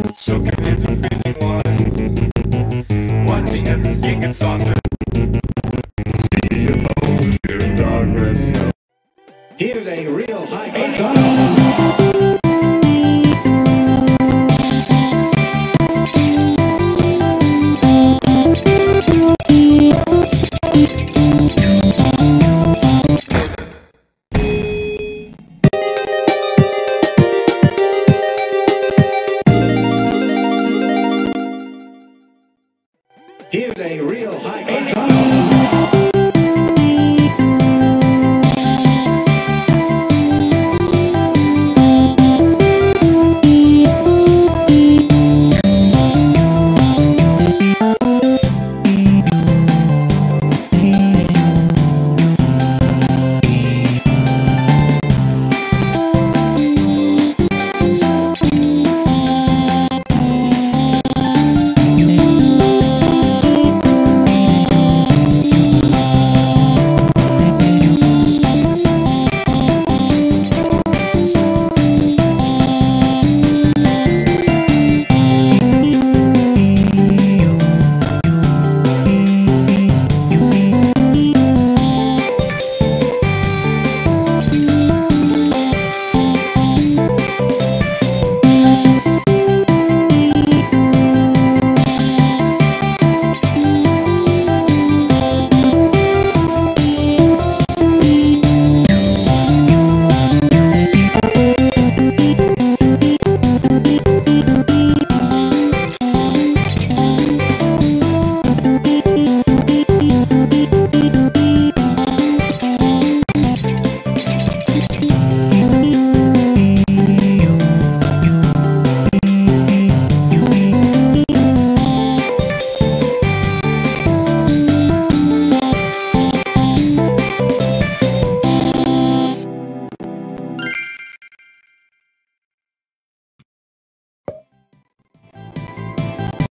So convinced of freezing one, watching as the skin gets softer. See you alone, your darkness. Here's a real high-class. Here's a real high-class.